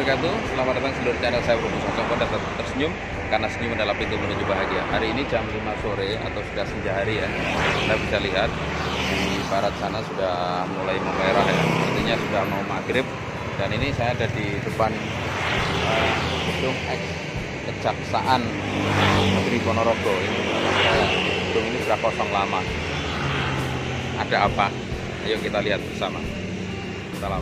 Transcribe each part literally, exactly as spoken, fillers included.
wabarakatuh. Selamat datang seluruh channel saya Bro Coba dan tetap tersenyum karena senyum adalah pintu menuju bahagia. Hari ini jam lima sore atau sudah senja hari ya. Anda bisa lihat di barat sana sudah mulai memerah ya. Artinya sudah mau maghrib. Dan ini saya ada di depan uh, gedung X Kejaksaan Negeri Ponorogo. Ini gedung ini sudah kosong lama. Ada apa? Ayo kita lihat bersama. Salam.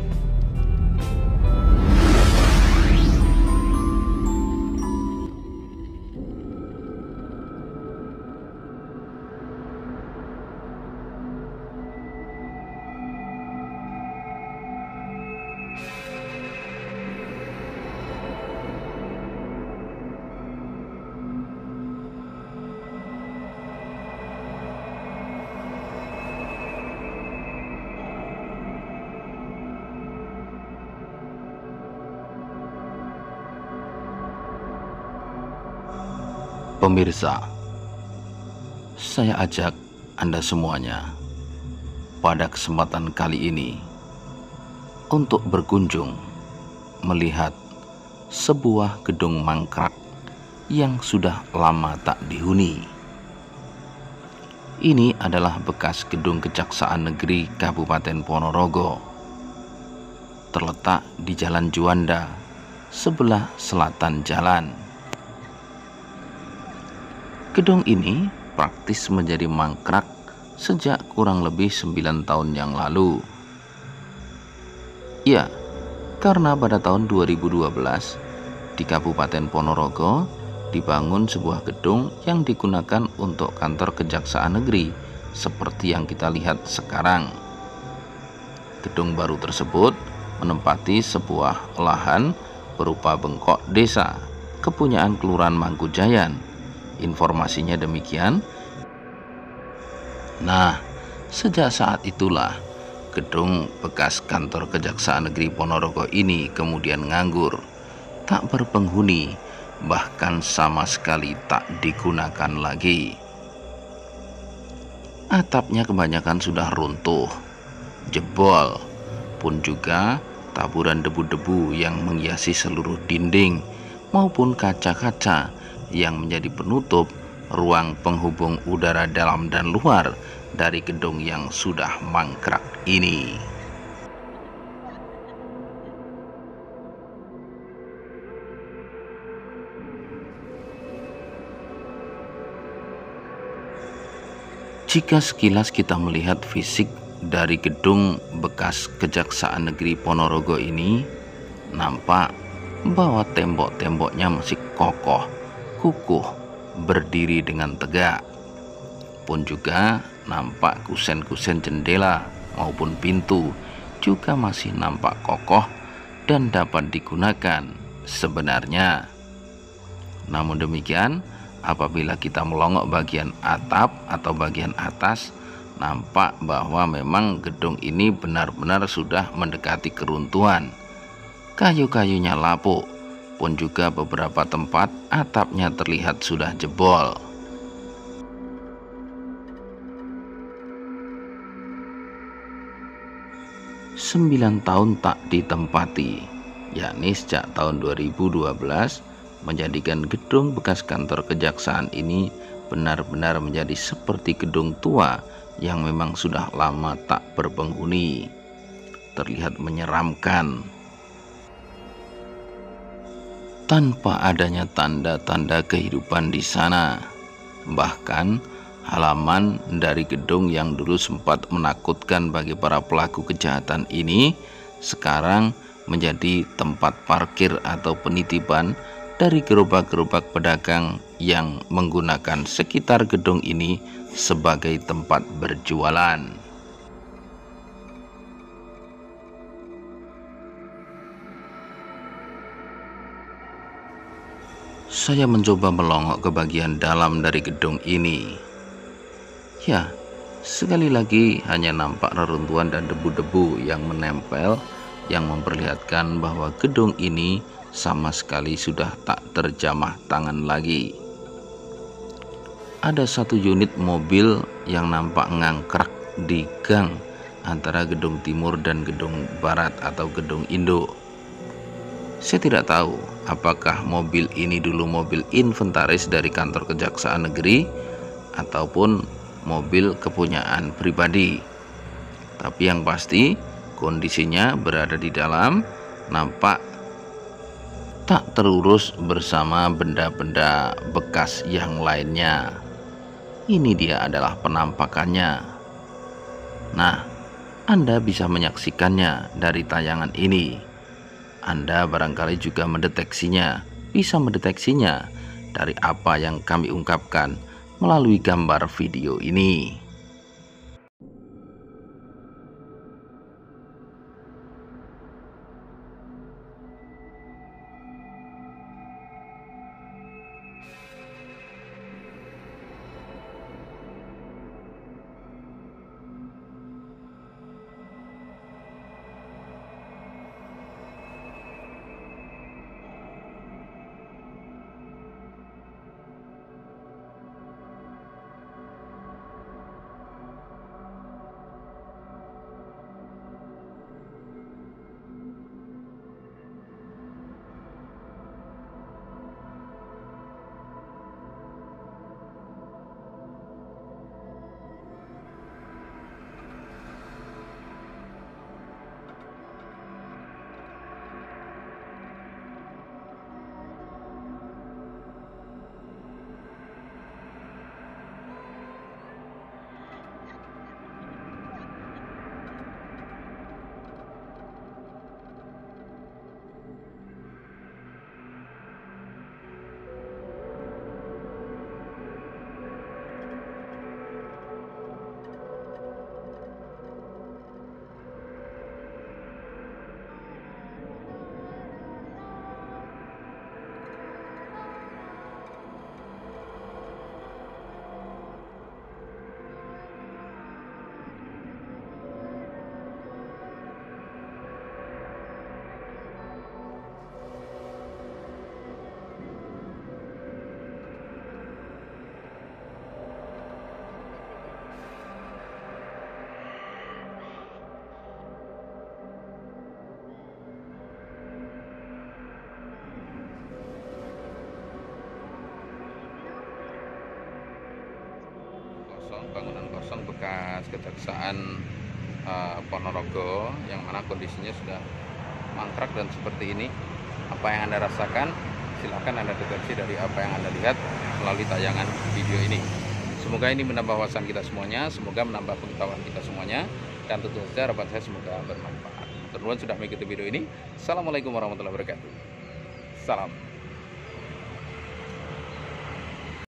Pemirsa, saya ajak Anda semuanya pada kesempatan kali ini untuk berkunjung melihat sebuah gedung mangkrak yang sudah lama tak dihuni. Ini adalah bekas gedung Kejaksaan Negeri Kabupaten Ponorogo, terletak di Jalan Juanda, sebelah selatan jalan. Gedung ini praktis menjadi mangkrak sejak kurang lebih sembilan tahun yang lalu. Ya, karena pada tahun dua ribu dua belas di Kabupaten Ponorogo dibangun sebuah gedung yang digunakan untuk kantor Kejaksaan Negeri seperti yang kita lihat sekarang. Gedung baru tersebut menempati sebuah lahan berupa bengkok desa kepunyaan Kelurahan Mangkujayan. Informasinya demikian. Nah, sejak saat itulah gedung bekas kantor Kejaksaan Negeri Ponorogo ini kemudian nganggur, tak berpenghuni, bahkan sama sekali tak digunakan lagi. Atapnya kebanyakan sudah runtuh, jebol, pun juga taburan debu-debu yang menghiasi seluruh dinding maupun kaca-kaca yang menjadi penutup ruang penghubung udara dalam dan luar dari gedung yang sudah mangkrak ini. Jika sekilas kita melihat fisik dari gedung bekas Kejaksaan Negeri Ponorogo ini, nampak bahwa tembok-temboknya masih kokoh, kukuh, berdiri dengan tegak. Pun juga nampak kusen-kusen jendela maupun pintu juga masih nampak kokoh dan dapat digunakan sebenarnya. Namun demikian, apabila kita melongok bagian atap atau bagian atas, nampak bahwa memang gedung ini benar-benar sudah mendekati keruntuhan. Kayu-kayunya lapuk, pun juga beberapa tempat atapnya terlihat sudah jebol. Sembilan tahun tak ditempati, yakni sejak tahun dua ribu dua belas, menjadikan gedung bekas kantor kejaksaan ini benar-benar menjadi seperti gedung tua yang memang sudah lama tak berpenghuni. Terlihat menyeramkan, tanpa adanya tanda-tanda kehidupan di sana. Bahkan halaman dari gedung yang dulu sempat menakutkan bagi para pelaku kejahatan ini sekarang menjadi tempat parkir atau penitipan dari gerobak-gerobak pedagang yang menggunakan sekitar gedung ini sebagai tempat berjualan. Saya mencoba melongok ke bagian dalam dari gedung ini. Ya, sekali lagi hanya nampak reruntuhan dan debu-debu yang menempel yang memperlihatkan bahwa gedung ini sama sekali sudah tak terjamah tangan lagi. Ada satu unit mobil yang nampak ngangkrak di gang antara gedung timur dan gedung barat atau gedung induk. Saya tidak tahu apakah mobil ini dulu mobil inventaris dari kantor Kejaksaan Negeri ataupun mobil kepunyaan pribadi. Tapi yang pasti kondisinya berada di dalam, nampak tak terurus bersama benda-benda bekas yang lainnya. Ini dia adalah penampakannya. Nah, Anda bisa menyaksikannya dari tayangan ini. Anda barangkali juga mendeteksinya, bisa mendeteksinya dari apa yang kami ungkapkan melalui gambar video ini. Bangunan kosong bekas Kejaksaan uh, Ponorogo, yang mana kondisinya sudah mangkrak dan seperti ini. Apa yang Anda rasakan, silakan Anda deteksi dari apa yang Anda lihat melalui tayangan video ini. Semoga ini menambah wawasan kita semuanya, semoga menambah pengetahuan kita semuanya, dan tentu saja harapan saya semoga bermanfaat. Teman-teman sudah mengikuti video ini. Assalamualaikum warahmatullahi wabarakatuh. Salam.